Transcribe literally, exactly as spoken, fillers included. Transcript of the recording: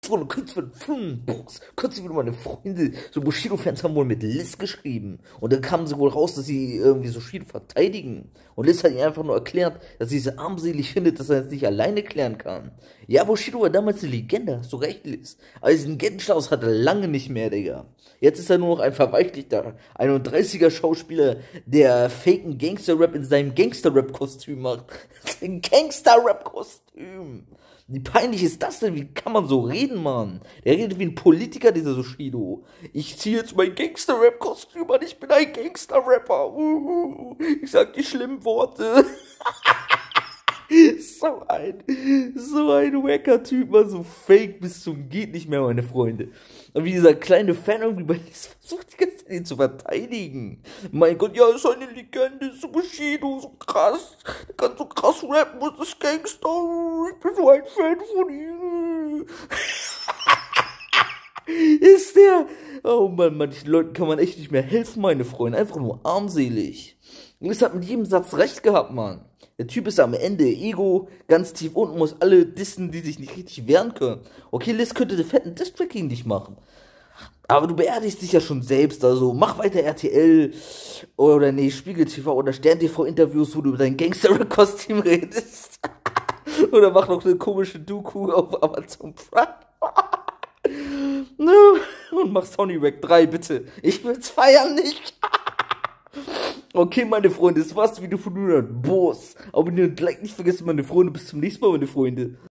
Freunde, kurz für Box, kurz wieder meine Freunde, so Bushido-Fans haben wohl mit Liz geschrieben. Und dann kam sie wohl raus, dass sie irgendwie so Bushido verteidigen. Und Liz hat ihr einfach nur erklärt, dass sie es armselig findet, dass er es nicht alleine klären kann. Ja, Bushido war damals eine Legende, hast du recht, Liz. Aber diesen Legendenstatus hat er lange nicht mehr, Digga. Jetzt ist er nur noch ein verweichlichter einunddreißiger Schauspieler, der faken Gangster-Rap in seinem Gangster-Rap-Kostüm macht. Ein Gangster-Rap-Kostüm. Wie peinlich ist das denn? Wie kann man so reden, Mann? Der redet wie ein Politiker, dieser Bushido. Ich ziehe jetzt mein Gangster-Rap-Kostüm an, ich bin ein Gangster-Rapper. Uh, ich sag die schlimmen Worte. So ein, so ein wacker Typ, mal so fake bis zum geht nicht mehr, meine Freunde. Und wie dieser kleine Fan irgendwie bei Liz versucht, die ganze Zeit ihn zu verteidigen. Mein Gott, ja, ist eine Legende, so Bushido, so krass. Der kann so krass rappen, und ist Gangster. Ich bin so ein Fan von ihm. Ist der? Oh Mann, manchen Leuten kann man echt nicht mehr helfen, meine Freunde. Einfach nur armselig. Liz hat mit jedem Satz recht gehabt, Mann. Der Typ ist am Ende Ego, ganz tief unten, muss alle dissen, die sich nicht richtig wehren können. Okay, Liz könnte den fetten Diss-Track gegen dich machen. Aber du beerdigst dich ja schon selbst, also mach weiter R T L oder nee, Spiegel T V oder Stern T V Interviews, wo du über dein Gangster-Kostüm redest. Oder mach noch eine komische Doku auf Amazon Prime. No. Und mach Sony Rack drei, bitte. Ich will's feiern nicht. Okay, meine Freunde, das war's wieder von Boss. Abonnieren und like nicht vergessen, meine Freunde. Bis zum nächsten Mal, meine Freunde.